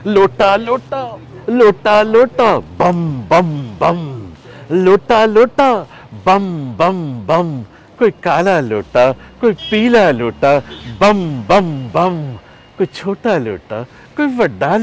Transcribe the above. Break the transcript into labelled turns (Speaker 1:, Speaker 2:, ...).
Speaker 1: लोटा लोटा लोटा लोटा बम बम बम, लोटा लोटा बम बम बम। कोई काला लोटा, कोई पीला लोटा, बम बम बम। कोई छोटा लोटा, कोई बड़ा